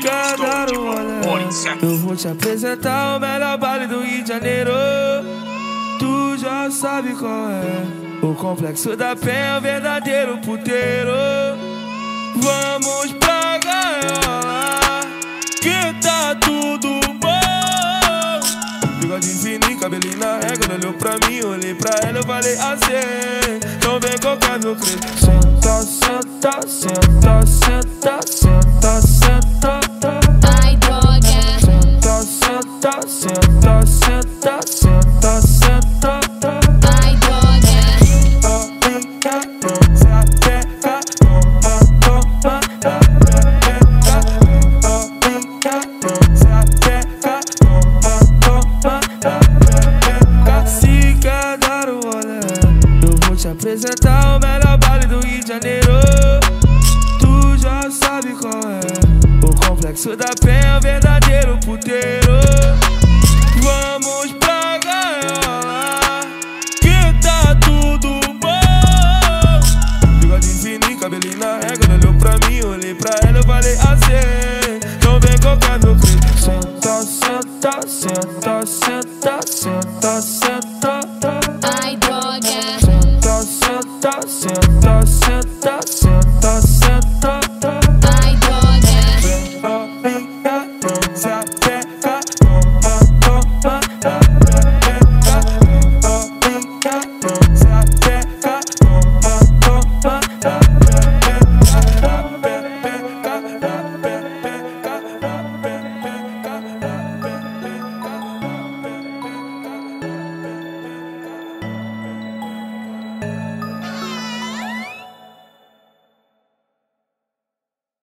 quer dar um olé, eu vou te apresentar o melhor baile do Rio de Janeiro. Tu já sabe qual é, o Complexo da Penha é o verdadeiro puteiro. Vamos pra gaiola, que tá tudo bom. Bigode fininho, cabelinho na régua, olhou pra mim, olhei pra ela, eu falei assim: então vem qualquer meu crente. Senta, senta, senta, senta, senta, senta. Ai, droga. Senta, senta, senta, senta, senta, senta. Ai, droga. Se apega, toma, toma. Se apega, toma, toma. Se quer dar um olé, eu vou te apresentar o melhor baile do Rio de Janeiro. Tu já sabe qual é, o Complexo da Penha é o verdadeiro puteiro. Vamos